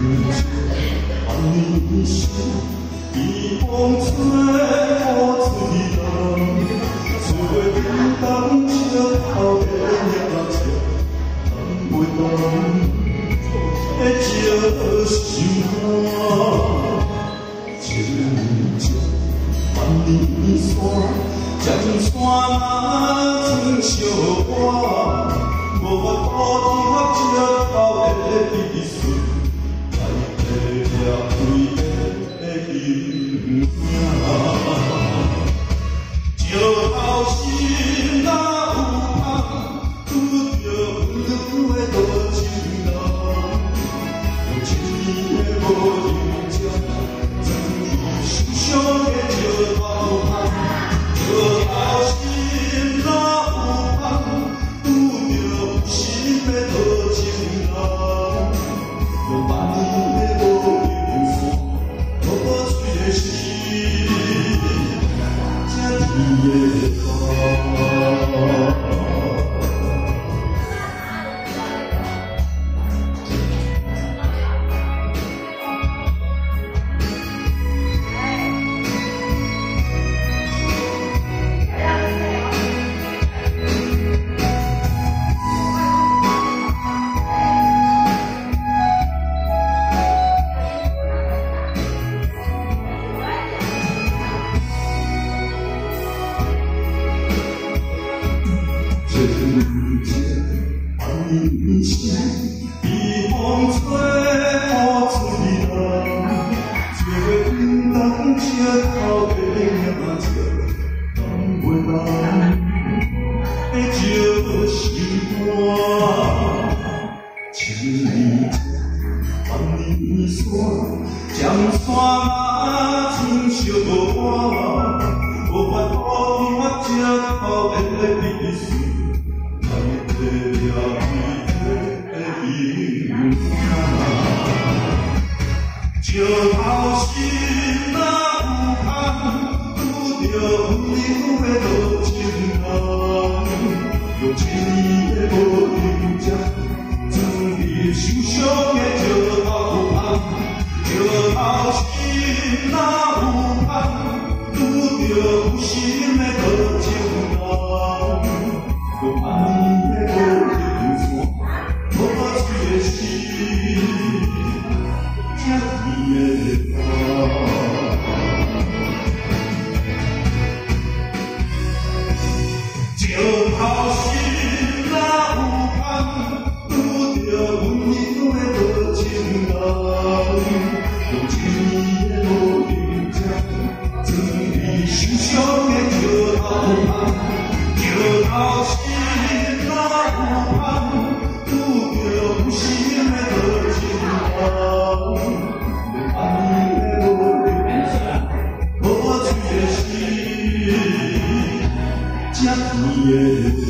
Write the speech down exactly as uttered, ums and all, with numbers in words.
你是一风吹过吹动，吹叮当车头的夜车，看袂动的招心肝。情情万里山，江山那情相伴，无法度天合石头的悲顺。 石头心若有空，拄着温柔的多情人，用一年的无人情，装伊受伤的石头空。石头心若有空，拄着有心的多情人，用万年的无人线，无嘴的心。 夜光。你是一风吹过吹动，吹过叮当车头的夜车，看袂动的招心肝。千里万里山，江山那情相伴，无法度天石头的悲顺。 石头心若有空，拄着温柔的多情人，用一年的无人情，装伊受伤的石头空。石头心若有空，拄着有心的多情人，用万年的无人线，无嘴的心。 夜光，石头心若有空，拄着温柔的多情人，用一年的无人情，装伊受伤的石头空。石头心若有空，拄着有心的多情人。 无嘴的心，这夜。